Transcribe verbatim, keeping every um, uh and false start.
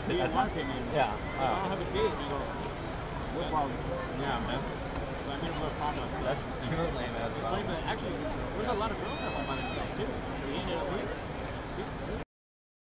Me, in my opinion, Yeah. if I don't Uh, have a kid, you go, what problem? yeah, man. So I made him go problem. That's you're lame as It's well. like, but actually, there's a lot of girls that like